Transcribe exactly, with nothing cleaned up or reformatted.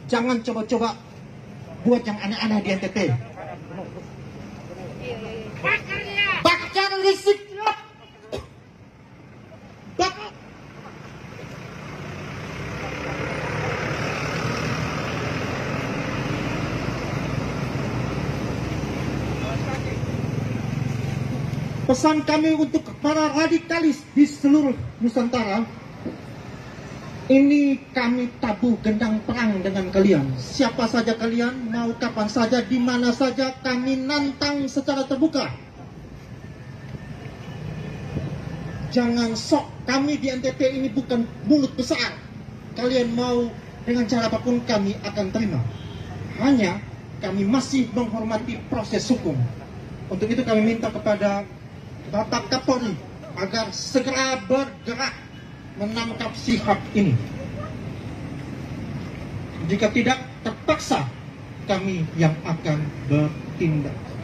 jangan coba-coba buat yang aneh-aneh di N T T. Bakar listrik. Bak Pesan kami untuk para radikalis di seluruh Nusantara, ini kami tabuh gendang perang dengan kalian. Siapa saja kalian, mau kapan saja, di mana saja, kami nantang secara terbuka. Jangan sok, kami di N T T ini bukan mulut besar. Kalian mau dengan cara apapun kami akan terima. Hanya kami masih menghormati proses hukum. Untuk itu kami minta kepada Bapak Kapolri agar segera bergerak menangkap Shihab ini. Jika tidak, terpaksa kami yang akan bertindak.